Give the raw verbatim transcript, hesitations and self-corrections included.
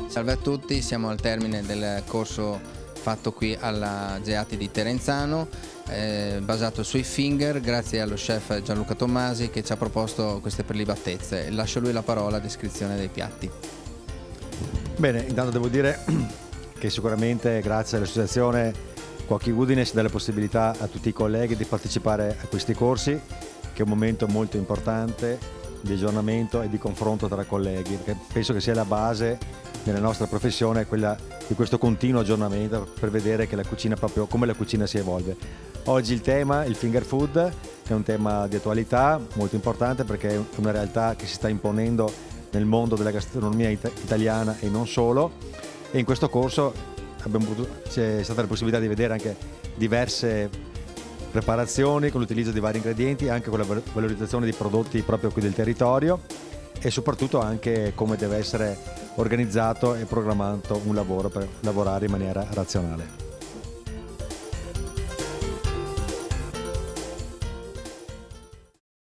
Salve a tutti, siamo al termine del corso fatto qui alla Geatti di Terenzano, eh, basato sui finger, grazie allo chef Gianluca Tommasi che ci ha proposto queste prelibatezze. Lascio lui la parola a descrizione dei piatti. Bene, intanto devo dire che sicuramente grazie all'associazione Cuochi Udine si dà la possibilità a tutti i colleghi di partecipare a questi corsi, che è un momento molto importante di aggiornamento e di confronto tra colleghi, perché penso che sia la base nella nostra professione, quella di questo continuo aggiornamento per vedere che la cucina, proprio come la cucina si evolve. Oggi il tema, il finger food, che è un tema di attualità molto importante perché è una realtà che si sta imponendo nel mondo della gastronomia it- italiana e non solo, e in questo corso abbiamo potuto, c'è stata la possibilità di vedere anche diverse preparazioni con l'utilizzo di vari ingredienti, anche con la valorizzazione di prodotti proprio qui del territorio e soprattutto anche come deve essere organizzato e programmato un lavoro per lavorare in maniera razionale.